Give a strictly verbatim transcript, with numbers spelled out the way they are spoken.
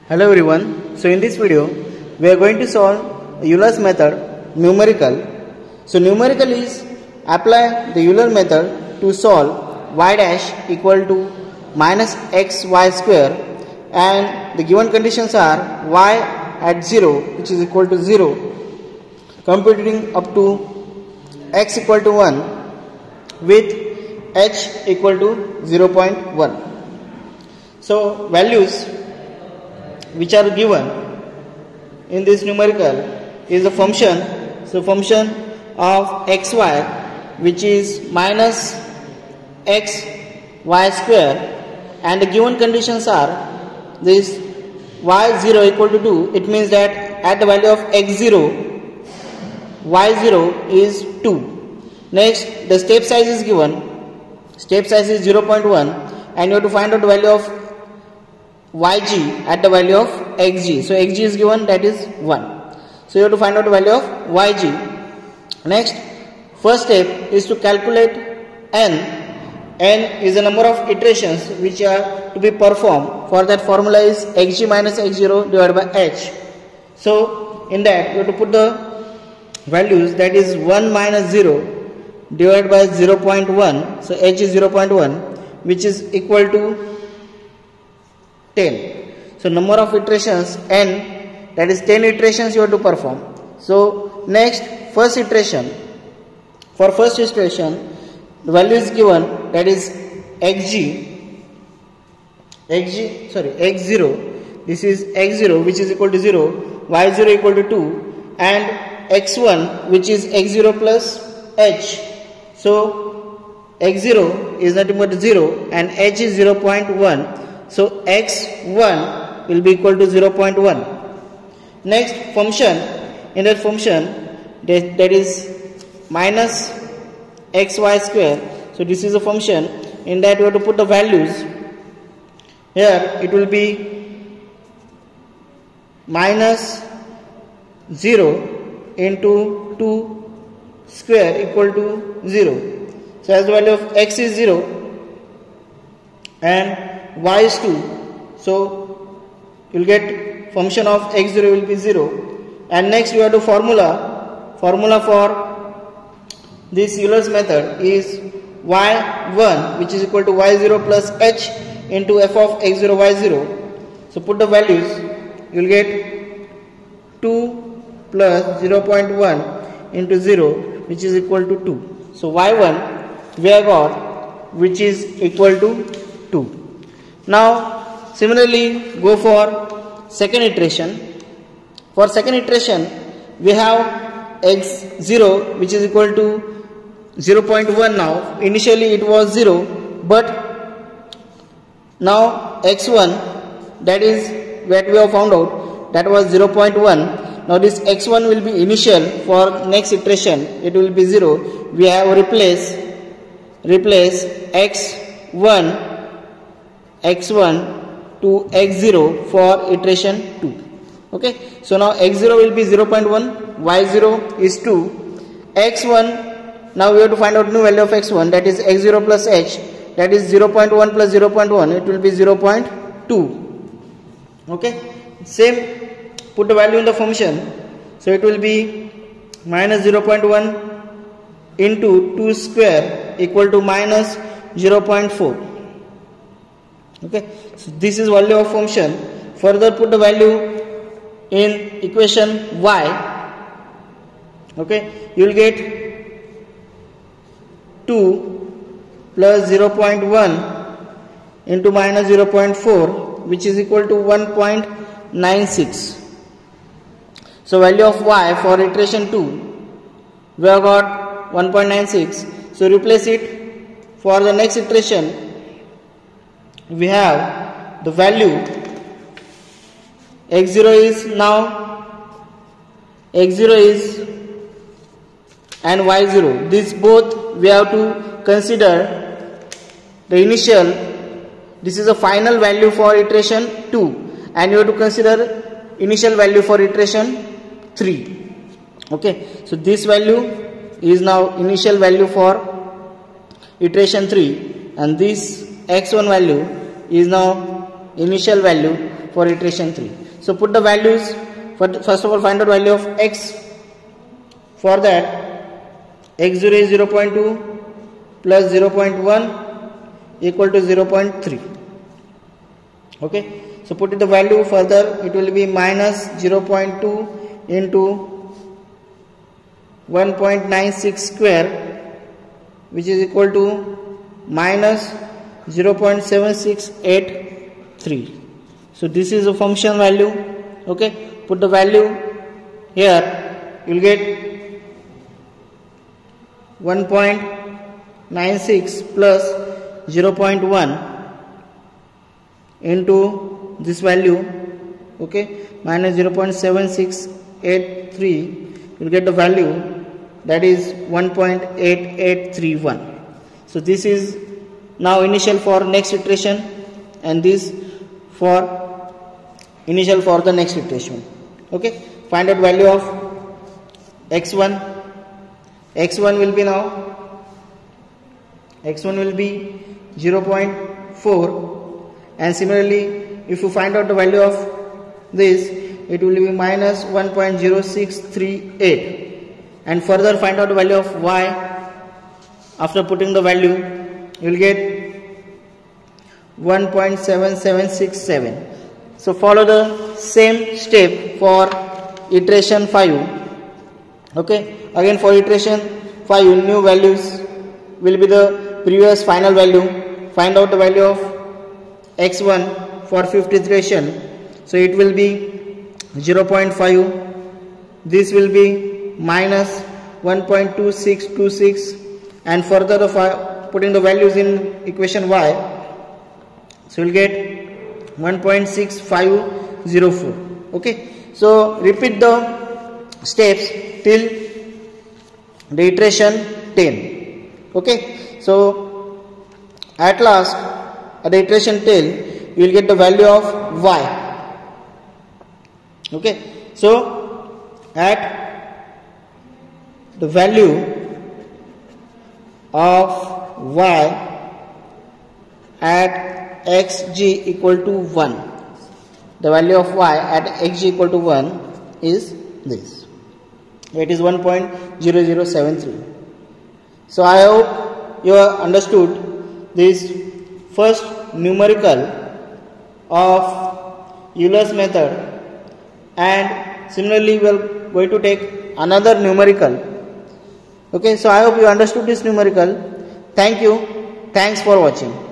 Hello everyone. So in this video we are going to solve Euler's method numerical. So numerical is apply the Euler method to solve y dash equal to minus xy square, and the given conditions are y at zero which is equal to zero, computing up to x equal to one with h equal to zero point one. So values which are given in this numerical is a function. So function of xy which is minus x y square, and the given conditions are this y zero equal to two. It means that at the value of x zero, y zero is two. Next, the step size is given. Step size is zero point one, and you have to find out the value of yg at the value of xg. So xg is given, that is one. So you have to find out the value of yg. Next, first step is to calculate n. N is the number of iterations which are to be performed. For that, formula is xg minus x zero divided by h. So in that you have to put the values, that is one minus zero divided by zero point one. So h is zero point one, which is equal to ten. So number of iterations n, that is ten iterations you have to perform. So next, first iteration. For first iteration, the value is given, that is xg, xg sorry x zero. This is x zero which is equal to zero, y zero equal to two, and x one which is x zero plus h. So x zero is nothing but zero and h is zero point one. So x one will be equal to zero point one. Next function, in that function that, that is minus xy square. So this is a function, in that you have to put the values. Here it will be minus zero into two square equal to zero. So as the value of x is zero and y is two, so you will get function of x zero will be zero. And next we have to formula formula for this Euler's method is y one which is equal to y zero plus h into f of x zero y zero. So put the values, you will get two plus zero point one into zero which is equal to two. So y one we have got which is equal to two. Now similarly go for second iteration. For second iteration we have x zero which is equal to zero point one. Now initially it was zero, but now x one, that is what we have found out, that was zero point one. Now this x one will be initial for next iteration, it will be zero. We have replace replace x one x one to x zero for iteration two. Okay, so now x zero will be zero point one, y zero is two, x one, now we have to find out new value of x one, that is x zero plus h, that is zero point one plus zero point one, it will be zero point two. Okay, same, put the value in the function. So it will be minus zero point one into two square equal to minus zero point four. Okay, so this is value of function. Further put the value in equation y. Okay, you will get two plus zero point one into minus zero point four, which is equal to one point nine six. So value of y for iteration two, we have got one point nine six. So replace it for the next iteration. We have the value x zero is now x zero is and y zero. These both we have to consider the initial. This is a final value for iteration two, and you have to consider initial value for iteration three. Okay, so this value is now initial value for iteration three, and this x one value is now initial value for iteration three. So put the values. For first of all, find out value of x. For that, x zero is zero point two plus zero point one equal to zero point three. Okay. So put in the value further, it will be minus zero point two into one point nine six square, which is equal to minus zero point seven six eight three. So this is a function value. Okay, put the value here, you will get one point nine six plus zero point one into this value, okay, minus zero point seven six eight three, you will get the value that is one point eight eight three one. So this is now initial for next iteration, and this for initial for the next iteration. Okay, find out value of x one. x one will be now x one will be zero point four, and similarly if you find out the value of this, it will be minus one point zero six three eight, and further find out the value of y. After putting the value, you will get one point seven seven six seven. So follow the same step for iteration five. Okay, again for iteration five, new values will be the previous final value. Find out the value of x one for fifth iteration. So it will be zero point five. This will be minus one point two six two six, and further the putting the values in equation y, so you will get one point six five zero four. Okay, so repeat the steps till the iteration ten. Okay, so at last at the iteration ten, you will get the value of y. Okay, so at the value of y at xg equal to one, the value of y at xg equal to one is this. It is one point zero zero seven three. So I hope you have understood this first numerical of Euler's method, and similarly we are going to take another numerical. Okay, so I hope you understood this numerical. Thank you. Thanks for watching.